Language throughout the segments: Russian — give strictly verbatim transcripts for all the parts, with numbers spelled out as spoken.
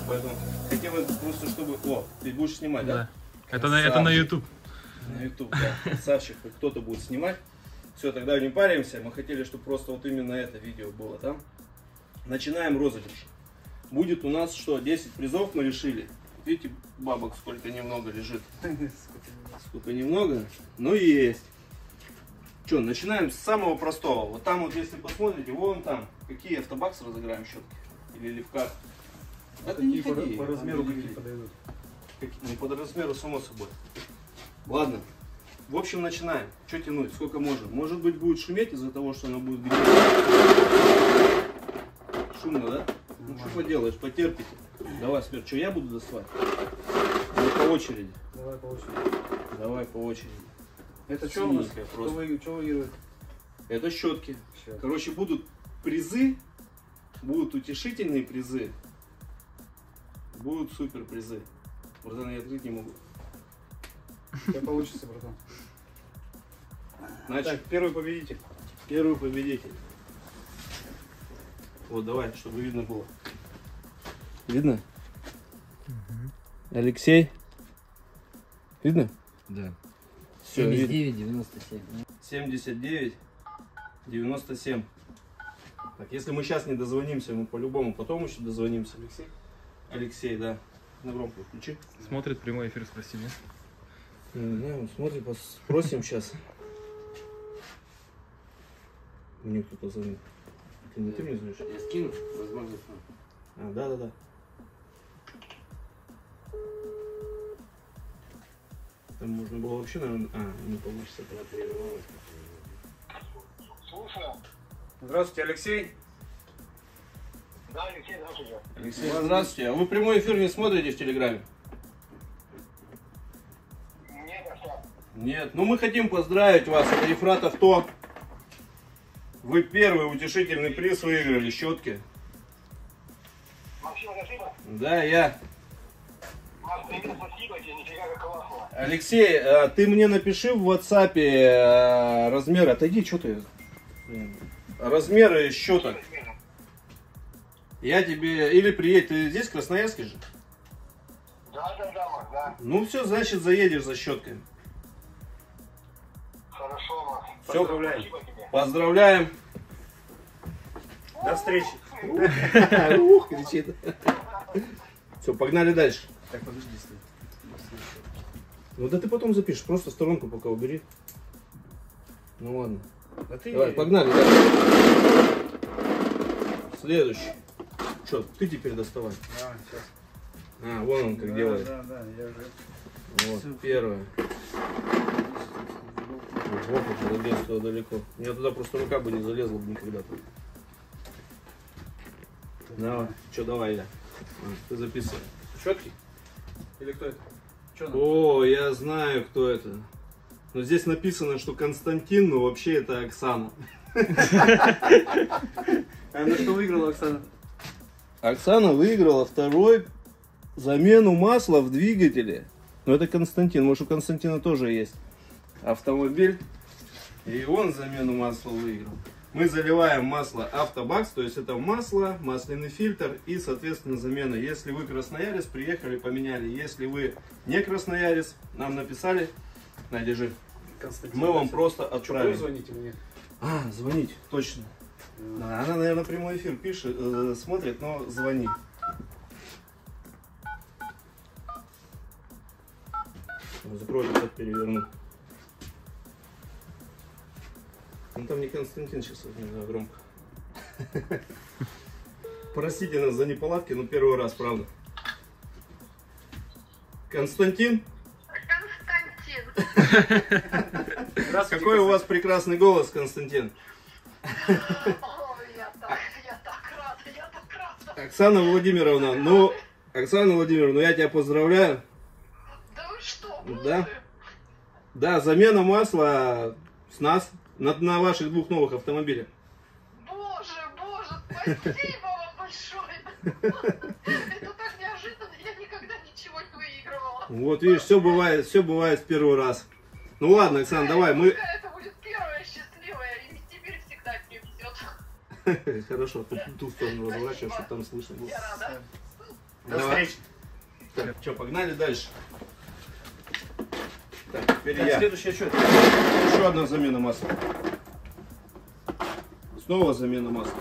поэтому хотел просто, чтобы... О, ты будешь снимать, да? Да. Это на, это на YouTube. На YouTube, да. Красавчик, кто-то будет снимать. Все, тогда не паримся. Мы хотели, чтобы просто вот именно это видео было там. Начинаем розыгрыш. Будет у нас что, десять призов мы решили. Видите, бабок сколько немного лежит. Сколько немного, но есть. Что, начинаем с самого простого. Вот там вот, если посмотрите, вон там, какие автобаксы разыграем щетки. Или левках. Это не по, ходи, по размеру какие какие подойдут. Ну, по размеру, само собой. Ладно. В общем, начинаем. Что тянуть? Сколько можно? Может быть, будет шуметь из-за того, что оно будет греться. Шумно, да? Ну, что поделаешь, потерпите. Давай, Смерть, что я буду доставать? Или по очереди? Давай по очереди. Давай по очереди. Это что у нас? Синенькая Что, просто. вы, что выигрывает? Это щетки. Щетки. Короче, будут призы, будут утешительные призы, будут супер призы. Братан, я открыть не могу. Все получится, братан. Значит, Так, первый победитель. первый победитель. Вот, давай, чтобы видно было. Видно? Угу. Алексей? Видно? Да. Все, семьдесят девять девяносто семь. семьдесят девять девяносто семь. Так, если мы сейчас не дозвонимся, мы по-любому потом еще дозвонимся. Алексей? Алексей, да. На громкую включи. Смотрит прямой эфир, спроси, нет? Не знаю, смотри, спросим сейчас. Мне кто-то звонит. Ты не ты мне звонишь? Я скину, возможно. А, да, да, да. Там можно было вообще, наверное... А, не получится. Слушаю. Здравствуйте, Алексей. Да, Алексей, здравствуйте. Алексей, здравствуйте. А вы прямой эфир не смотрите в Телеграме? Нет, а что? Нет. Ну, мы хотим поздравить вас. Это Ефрат Авто. Вы первый утешительный приз выиграли, щетки. Максим, спасибо. Да, я. Маш, привет, спасибо тебе, нифига как классно. Алексей, а ты мне напиши в WhatsApp э, размеры. Отойди, что ты? Размеры щеток. Я тебе... Или приедь. Ты здесь, в Красноярске же? Да, да, да, Маш, да. Ну все, значит, заедешь за щетками. Хорошо, Маш. Все, Спасибо тебе. поздравляем. До встречи. Ух, кричит. Все, погнали дальше. Так, подожди, стой. Ну да ты потом запишешь, просто сторонку пока убери. Ну ладно. Да ты... Давай, погнали дальше. Следующий. Что, ты теперь доставай. А, сейчас. А, вон он как да, делает. Да, да, я уже... Вот, первое. Вот уже залез туда далеко. У меня туда просто рука бы не залезла бы никогда-то. Давай, что, давай я. А, ты записывай. Щетки? Или кто это? Что надо? О, я знаю, кто это. Но здесь написано, что Константин, но вообще это Оксана. А на что выиграла Оксана? Оксана выиграла второй замену масла в двигателе. Но это Константин. Может, у Константина тоже есть автомобиль. И он замену масла выиграл. Мы заливаем масло Автобакс, то есть это масло, масляный фильтр и, соответственно, замена. Если вы красноярец, приехали, поменяли. Если вы не красноярец, нам написали, на, держи. Константин. Мы вам просто Что, вы отправим. звоните мне? А, звонить, точно. Да, она, наверное, прямой эфир пишет, э, смотрит, но звони. Закрой, так переверну. Ну там не Константин сейчас, не знаю, громко. Простите нас за неполадки, но первый раз, правда. Константин? Константин. Какой у вас прекрасный голос, Константин. Ой, я так, я так рада, я так рада. Оксана Владимировна, ну, Оксана Владимировна, я тебя поздравляю. Да вы что, Да. боже? Да, замена масла с нас на, на ваших двух новых автомобилях. Боже, боже, спасибо вам большое. Это так неожиданно, я никогда ничего не выигрывала. Вот видишь, все бывает, все бывает в первый раз. Ну ладно, Оксана, давай, мы... Пускай это будет первая счастливая, и теперь всегда к ней везет. Хорошо, ты ту сторону разворачиваешь, чтобы там слышно было. Я рада. До Давай. встречи. Так, что, погнали дальше. Так, теперь Так, я. следующее что? Еще одна замена масла. Снова замена масла.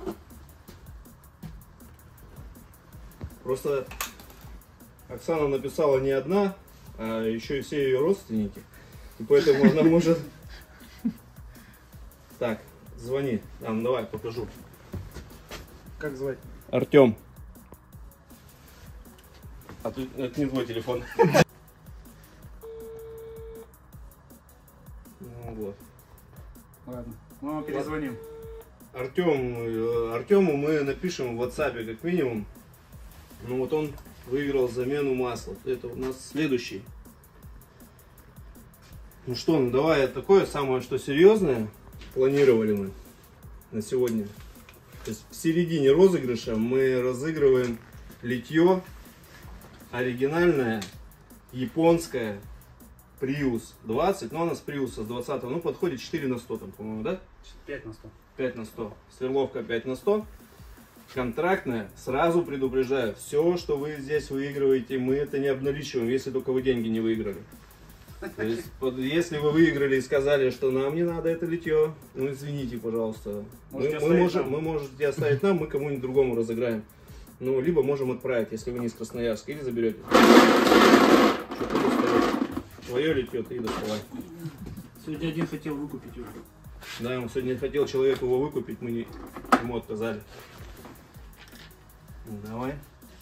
Просто Оксана написала не одна, а еще и все ее родственники. И поэтому она может... Так, звони. А, ну давай, покажу. Как звать? Артем. А тут это не твой телефон. Ну вот. Ладно, мы вам перезвоним. Артем, Артему мы напишем в WhatsApp как минимум. Ну вот он выиграл замену масла. Это у нас следующий. Ну что, ну давай такое самое, что серьезное планировали мы на сегодня. То есть в середине розыгрыша мы разыгрываем литье оригинальное, японское, Prius двадцать. Но она с Prius с двадцатого, ну подходит четыре на сто там, по-моему, да? пять на сто. пять на сто. Сверловка пять на сто. Контрактная. Сразу предупреждаю, все, что вы здесь выигрываете, мы это не обналичиваем, если только вы деньги не выиграли. То есть, если вы выиграли и сказали, что нам не надо это литье, ну извините, пожалуйста. Мы, мы, можем, мы можете оставить нам, мы кому-нибудь другому разыграем. Ну, либо можем отправить, если вы не из Красноярска, или заберете. Что ты достаешь? Твое литье, ты и доставай. Сегодня один хотел выкупить уже. Да, он сегодня хотел человеку его выкупить, мы не, ему отказали. Давай.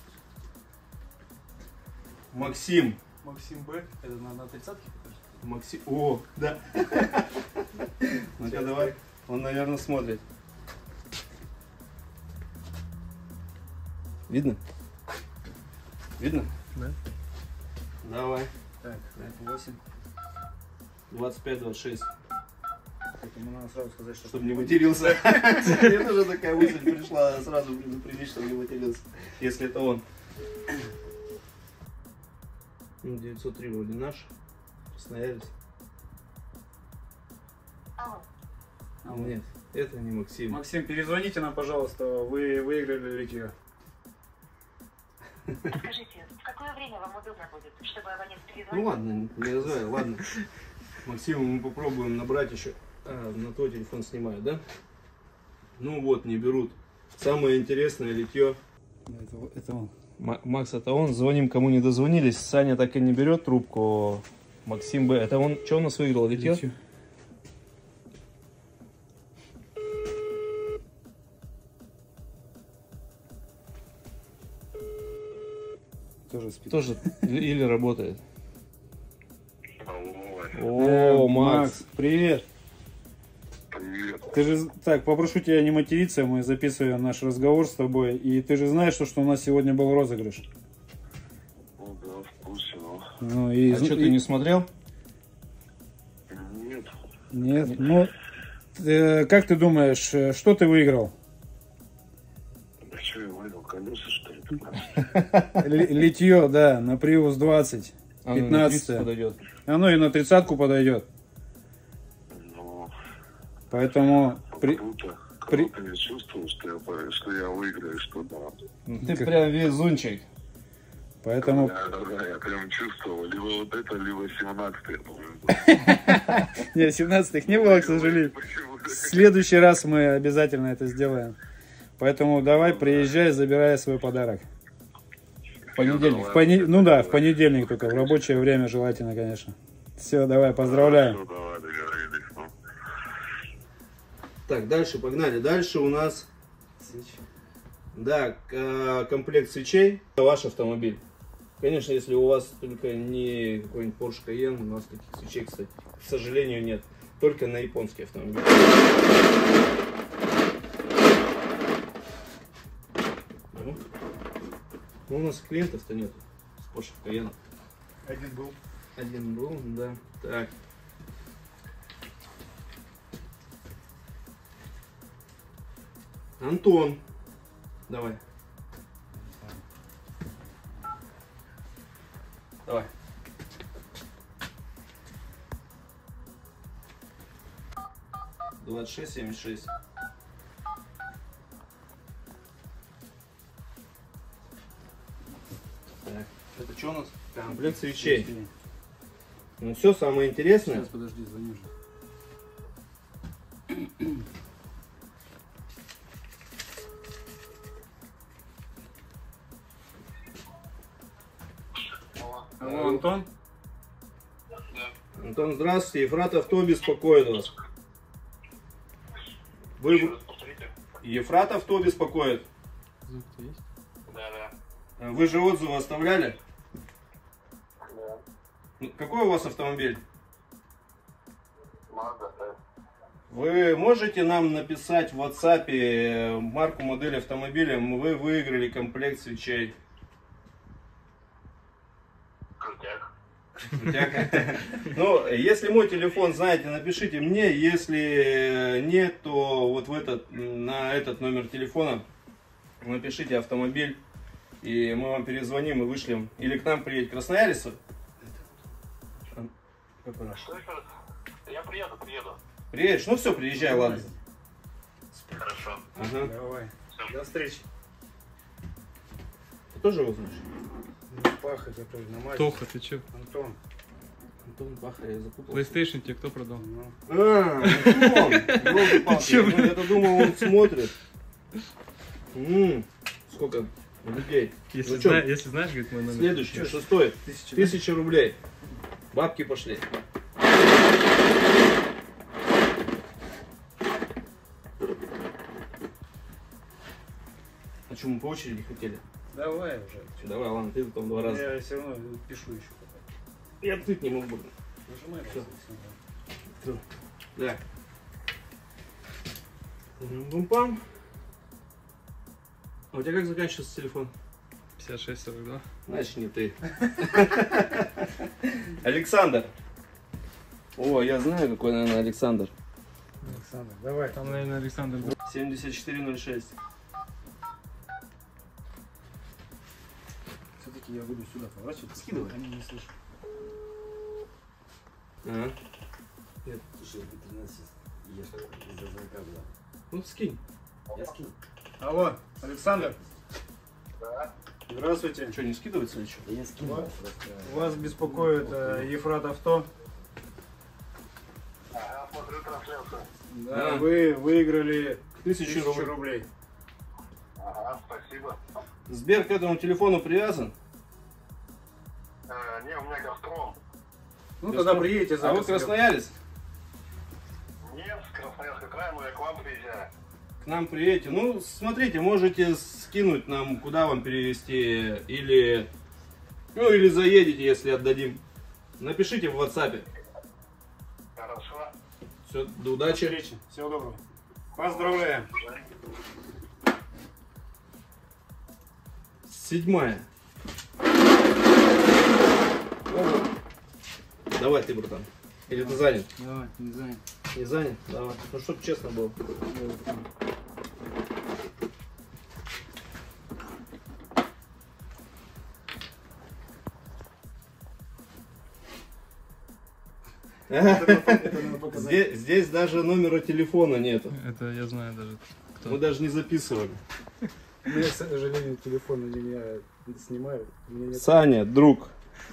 Максим. Максим Б. Это на, на тридцатке покажешь? Максим. О, да. Ну-ка, давай. Он, наверное, смотрит. Видно? Видно? Да. Давай. Так, восемь. двадцать пять двадцать шесть. Поэтому надо сразу сказать, что... Чтобы не матерился. Мне тоже такая мысль пришла, сразу предупредить, чтобы не матерился. Если это он. Ну, девятьсот три вроде наш. Красноярец. Алло. Нет, это не Максим. Максим, перезвоните нам, пожалуйста, вы выиграли литье. Скажите, в какое время вам удобно будет, чтобы абонент Ну перезвонил? ладно, не называй, ладно. Максима мы попробуем набрать еще. А, на твой телефон снимают, да? Ну вот, не берут. Самое интересное литье. Это, это он. Макс, это он. Звоним, кому не дозвонились. Саня так и не берет трубку. Максим Б. Это он. Что у нас выиграл? Литье? Литье. Тоже спит. Тоже или работает. Э, О, Макс. привет. Привет. Ты же, так, попрошу тебя не материться, мы записываем наш разговор с тобой, и ты же знаешь, что, что у нас сегодня был розыгрыш. Ну да, в курсе, но... Ну, и, А что, и- ты не смотрел? Нет. Нет, ну, э, как ты думаешь, э, что ты выиграл? Да что, я выиграл колеса, что ли? Ли- Литье, да, на Prius двадцать, А, ну, на тридцать пятнадцать. подойдет. Оно и на тридцатку подойдет. Ну, Поэтому при- круто. при- Круто я чувствовал, что я, по- что я выиграю, что да. Ну, ты прям везунчик. поэтому Да, да, да, я прям чувствовал. Либо вот это, либо семнадцатый, по-моему. нет, семнадцатых не было, к сожалению. Почему? В следующий раз мы обязательно это сделаем. Поэтому давай, приезжай, забирай свой подарок. В понедельник. В пони- Ну да, в понедельник только, в рабочее время желательно, конечно. Все, давай, поздравляю. Всё, давай, договорились. Ну. Так, дальше, погнали. Дальше у нас, да, к- э, комплект свечей. Это ваш автомобиль. Конечно, если у вас только не какой-нибудь Porsche Cayenne, у нас таких свечей, кстати, к сожалению, нет. Только на японский автомобиль. Ну, ну, у нас клиентов-то нет с Porsche Cayenne. Один был. Один был, да. Так. Антон. Давай. Давай. Двадцать шесть семьдесят шесть. Это что у нас? Комплект свечей. Ну все, самое интересное. Сейчас, подожди, звоню же. Алло, Антон? Антон, здравствуйте. Ефрат Авто беспокоит вас. Вы... Ефрат Авто беспокоит. Звук-то есть? Да, да. Вы же отзывы оставляли? Да. Ну, какой у вас автомобиль? Мазда, да. Вы можете нам написать в WhatsApp марку, модель автомобиля? Вы выиграли комплект свечей. Крутяк. Ну, если мой телефон знаете, напишите мне. Если нет, то вот в этот, на этот номер телефона напишите автомобиль. И мы вам перезвоним и вышлем. Или к нам приедет Красноярец. Что еще раз? Я приеду, приеду. Приедешь? Ну все, приезжай, ладно. Хорошо. Ага. Давай. До встречи. Ты тоже его знаешь? Паха, который на мать. Тоха, ты че? Антон. Антон Баха, я запутал. PlayStation тебе кто продал? Ну, А, Антон! Ёлки-палки, ну, я-то думал, он смотрит. М, Сколько людей. Если, Ну чё, зна- если знаешь, говорит, мой номер. Следующий, что стоит? Тысяча рублей. Бабки пошли. А что, мы по очереди хотели? давай уже. Всё, давай, ладно, ты там два раза. Я все равно пишу еще. Я открыть не мог бы. Нажимай. Всё. Всё. Да. Бум-пам. А у тебя как заканчивается телефон? пятьдесят шесть сорок два. Значит, не ты. Александр. О, я знаю, какой, наверное, Александр. Александр, давай. Там, наверное, Александр. семьдесят четыре ноль шесть. Все-таки я буду сюда поворачивать. Скидывай. Они не слышат. Ага. Слушай, ты тринадцать ешь из-за звонка была. Ну, скинь. Я скину. Алло, Александр. Да. Здравствуйте. Что, не скидывается или что? Да я скину. Вот. Просто... Вас беспокоит э, Ефрат Авто. Ага, смотрю трансляцию. Да, А. вы выиграли Тысячу тысячу рублей. рублей. Ага, спасибо. Сбер к этому телефону привязан? Э, не, у меня Газпром. Ну, тогда приедете А за вы красноярец? Нет, с Красноярского края, но я к вам приезжаю. К нам приедете. Ну, смотрите, можете скинуть нам, куда вам перевести. Или, ну, или заедете, если отдадим. Напишите в WhatsApp. Хорошо. Все, до До удачи. встречи. Всего доброго. Поздравляем. Седьмая. Давай ты, братан. Или ты занят? Давай, не знаю. Не занят? Давай. Ну, чтоб честно было. Здесь, здесь даже номера телефона нету. Это я знаю даже. Кто? Мы даже не записывали. У меня, к сожалению, телефон они меня снимают. У меня нет, Саня, друг.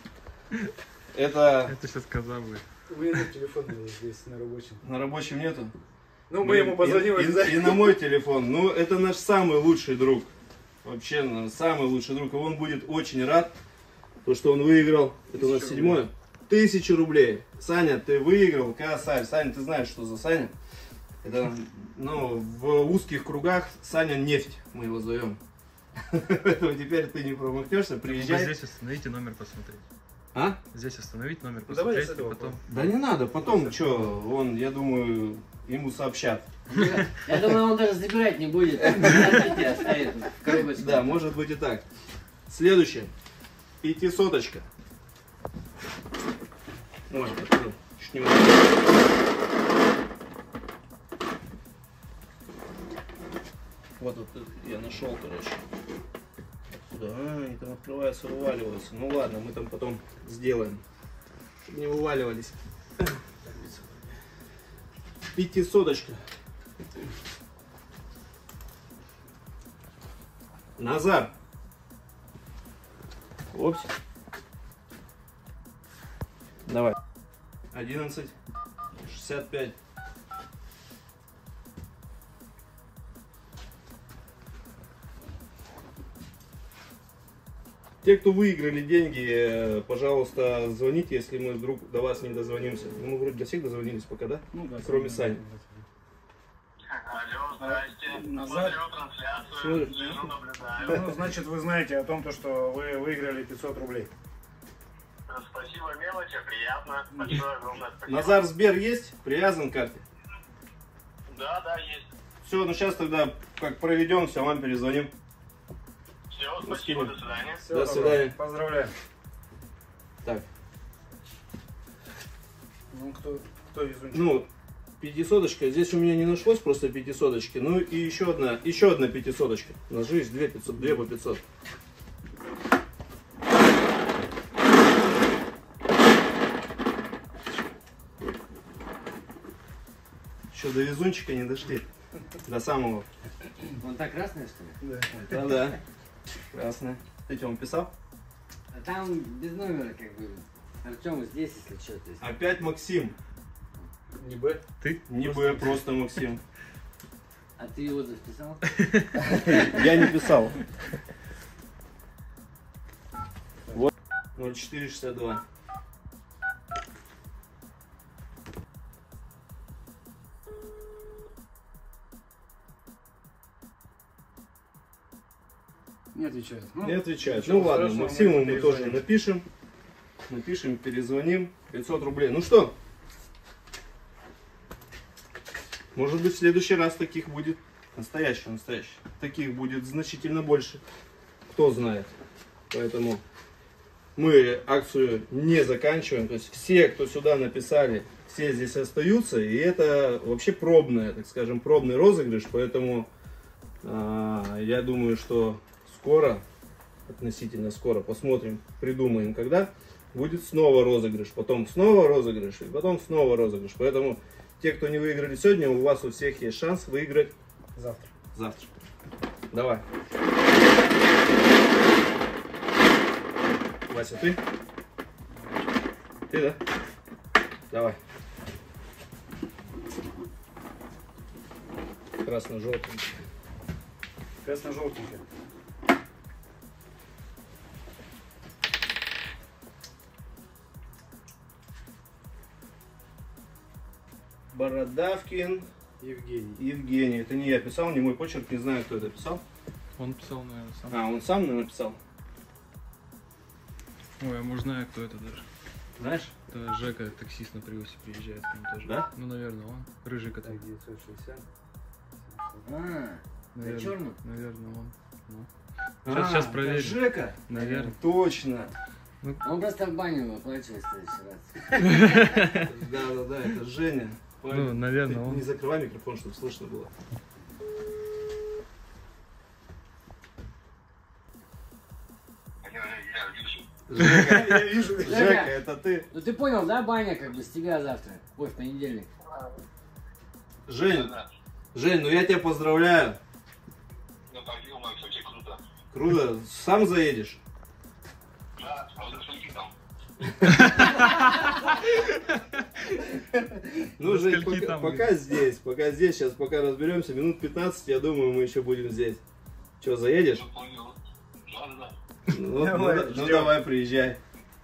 Это Это сейчас коза будет. у меня нет телефона здесь на рабочем. на рабочем нету? Ну, мы ему позвоним. И, и- и на мой телефон. Ну, это наш самый лучший друг. Вообще, ну, самый лучший друг. И он будет очень рад, то, что он выиграл. Это у нас Тысячу седьмое. Тысячу рублей. Саня, ты выиграл. Красавец. Саня, ты знаешь, что за Саня? Это, ну, в узких кругах Саня нефть, мы его зовем. Поэтому теперь ты не промахнешься, Вы приезжай. здесь остановите, номер посмотреть. А? Здесь остановить, номер Ну, давай посмотреть, с этого и потом. Да не надо, потом, что, он, я думаю, ему сообщат. Я думаю, он даже забирать не будет. Смотрите, оставит в коробочке. Да, может быть и так. Следующее. Пятисоточка. Можно, покажу. Чуть не угодно. Вот, вот я нашел, короче. Откуда? А, они там открываются, вываливаются. Ну ладно, мы там потом сделаем. Чтобы не вываливались. Пятисоточка. Назар. Опс. Давай. одиннадцать шестьдесят пять. Те, кто выиграли деньги, пожалуйста, звоните, если мы вдруг до вас не дозвонимся. Ну, мы вроде до всех дозвонились пока, да? Ну, да, Кроме да, Сани. Алло, здрасте. Назад. Смотрю трансляцию, Смотрит. сижу, наблюдаю. Ну, значит, вы знаете о том, то, что вы выиграли пятьсот рублей. Спасибо, мелочи, приятно. Большое, огромное спасибо. Назар, Сбер есть? Привязан к карте? Да, да, есть. Все, ну сейчас тогда как проведем, все, вам перезвоним. Все, Ну, спасибо, скинем. до свидания. Всё, До добро. свидания. Поздравляю. Так, Ну, кто, кто везунчик? ну, пятисоточка. Здесь у меня не нашлось просто пятисоточки. Ну и еще одна, еще одна пятисоточка. У нас же есть две, пятьсот, две по пятьсот. Еще до везунчика не дошли. До самого. Вон та красная, что ли? Да. Да, да. Красная. Ты что, он писал? А там без номера, как бы. Артем здесь, если что, то есть. Опять Максим. Не Б. Ты? Не Б, просто Максим. А ты отзыв писал? Я не писал. Вот. ноль четыре шестьдесят два. Не отвечает. Ну, Не отвечает. ничего Ну ладно, страшного, Максиму мы мы тоже перезвоним. напишем. Напишем, перезвоним. пятьсот рублей. Ну что? Может быть, в следующий раз таких будет настоящих, настоящих. Таких будет значительно больше. Кто знает. Поэтому мы акцию не заканчиваем. То есть все, кто сюда написали, все здесь остаются. И это вообще пробная, так скажем, пробный розыгрыш. Поэтому а, я думаю, что скоро, относительно скоро, посмотрим, придумаем, когда будет снова розыгрыш, потом снова розыгрыш, и потом снова розыгрыш. Поэтому те, кто не выиграли сегодня, у вас у всех есть шанс выиграть завтра. завтра. Давай. Вася, ты? Ты, да? Давай. Красно-желтый. Красно-желтенькая. Бородавкин Евгений. Евгений. Это не я писал, не мой почерк, не знаю, кто это писал. Он писал, наверное, сам. А, он сам, наверное, написал. Ой, я, может, знаю, кто это даже. Знаешь? Это Жека, таксист на привозе приезжает к ним тоже. Да? Ну, наверное, он. Рыжий Так, который. девятьсот шестьдесят. А, Наверное, черный? наверное, он. Ну. А, Сейчас, сейчас это проверим. Жека? Наверное. Точно. он просто в баню выплачивает в следующий раз. Да, да, да, это Женя. Ну, наверное, Ты он. не закрывай микрофон, чтобы слышно было. Я, я вижу. Жека, я вижу. Жека. Жека, это ты. Ну ты понял, да, баня как бы с тебя завтра? Ой, в понедельник. Жень, Да. Жень, ну я тебя поздравляю. Ну, так, ё моё, вообще круто. Круто. Сам заедешь? Да, а вот скольки там? Ну, До Жень, скольки пока, там пока здесь, пока здесь, сейчас пока разберемся, минут пятнадцать, я думаю, мы еще будем здесь. Че, заедешь? Ну, понял. Да, да, да. Ну, Давай, ну, да- ну ждем. давай, приезжай.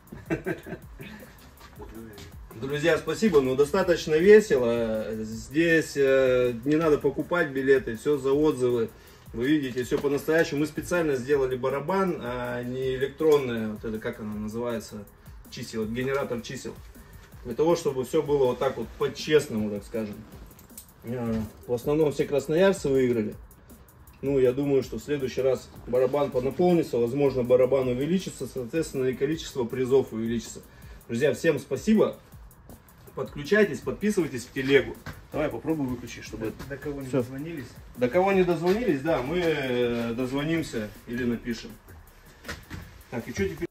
Друзья, спасибо, ну достаточно весело. Здесь э, не надо покупать билеты, все за отзывы. Вы видите, все по-настоящему. Мы специально сделали барабан, а не электронное, вот это как оно называется, чисел, генератор чисел. Для того, чтобы все было вот так вот по-честному, так скажем. Э, В основном все красноярцы выиграли. Ну, я думаю, что в следующий раз барабан понаполнится, возможно, барабан увеличится, соответственно, и количество призов увеличится. Друзья, всем спасибо. Подключайтесь, подписывайтесь в телегу. Давай попробуй выключить, чтобы... До кого не Всё. дозвонились? До кого не дозвонились, да, мы э, дозвонимся или напишем. Так, и что теперь?